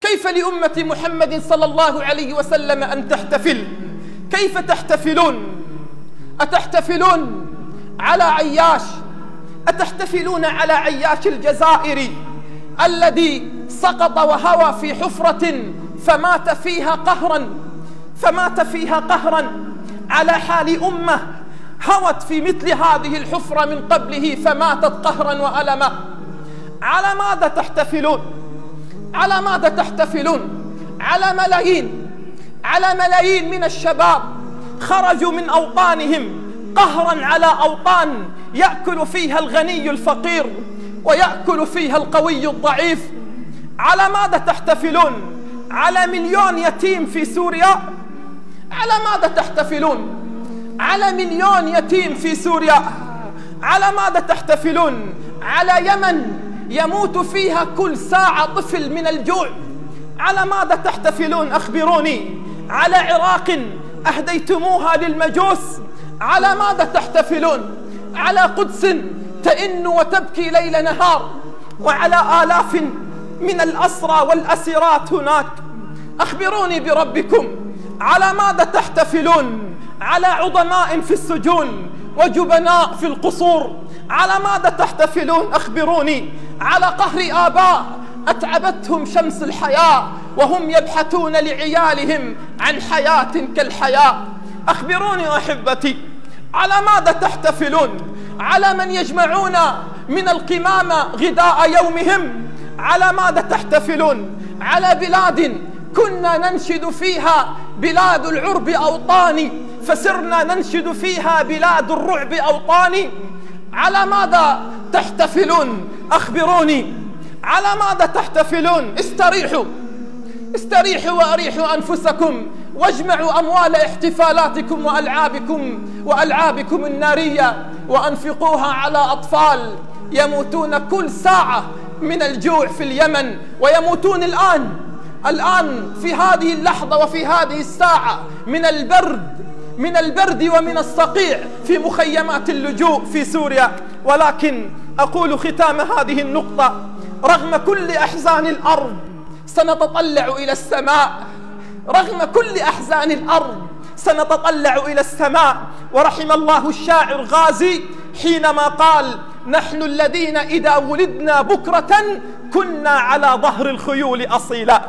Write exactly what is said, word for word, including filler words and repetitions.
كيف لأمة محمد صلى الله عليه وسلم أن تحتفل؟ كيف تحتفلون؟ أتحتفلون على عياش؟ أتحتفلون على عياش الجزائري الذي سقط وهوى في حفرة فمات فيها قهرا فمات فيها قهرا على حال أمة هوت في مثل هذه الحفرة من قبله فماتت قهرا وألما؟ على ماذا تحتفلون؟ على ماذا تحتفلون؟ على ملايين على ملايين من الشباب خرجوا من أوطانهم قهرا على أوطان يأكل فيها الغني الفقير ويأكل فيها القوي الضعيف. على ماذا تحتفلون؟ على مليون يتيم في سوريا؟ على ماذا تحتفلون؟ على مليون يتيم في سوريا. على ماذا تحتفلون؟ على يمن يموت فيها كل ساعة طفل من الجوع. على ماذا تحتفلون؟ أخبروني. على عراق أهديتموها للمجوس؟ على ماذا تحتفلون؟ على قدس تئن وتبكي ليل نهار، وعلى آلاف من الأسرى والأسيرات هناك. أخبروني بربكم، على ماذا تحتفلون؟ على عظماء في السجون وجبناء في القصور. على ماذا تحتفلون؟ أخبروني. على قهر آباء أتعبتهم شمس الحياة وهم يبحثون لعيالهم عن حياة كالحياة. أخبروني أحبتي، على ماذا تحتفلون؟ على من يجمعون من القمامة غداء يومهم؟ على ماذا تحتفلون؟ على بلاد كنا ننشد فيها بلاد العرب أوطاني فسرنا ننشد فيها بلاد الرعب أوطاني. على ماذا تحتفلون؟ أخبروني. على ماذا تحتفلون؟ استريحوا استريحوا وأريحوا أنفسكم واجمعوا أموال احتفالاتكم وألعابكم وألعابكم النارية وأنفقوها على أطفال يموتون كل ساعة من الجوع في اليمن، ويموتون الآن الآن في هذه اللحظة وفي هذه الساعة من البرد من البرد ومن الصقيع في مخيمات اللجوء في سوريا. ولكن أقول ختام هذه النقطة، رغم كل أحزان الأرض سنتطلع إلى السماء. رغم كل أحزان الأرض سنتطلع إلى السماء. ورحم الله الشاعر غازي حينما قال: نحن الذين إذا ولدنا بكرة كنا على ظهر الخيول أصيلا.